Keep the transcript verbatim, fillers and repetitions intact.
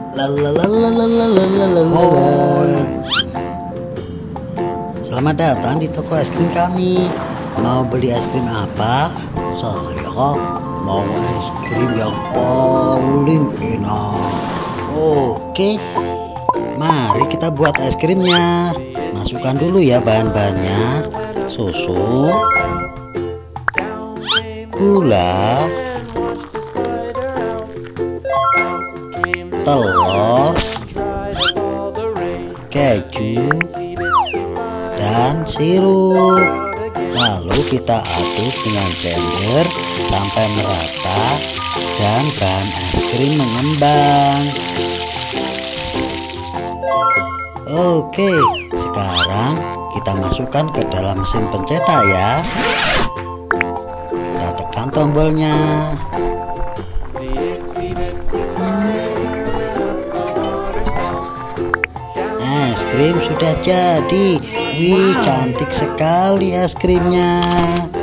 Lalalalalalalalalala. Selamat datang di toko es krim kami. Mau beli es krim apa? Saya mau es krim yang paling enak. Oke, mari kita buat es krimnya. Masukkan dulu ya bahan-bahannya: susu, gula, telur, keju, dan sirup. Lalu kita aduk dengan blender sampai merata dan bahan es krim mengembang. Oke, sekarang kita masukkan ke dalam mesin pencetak ya. Kita tekan tombolnya. Es krim sudah jadi. Wih, cantik sekali es krimnya.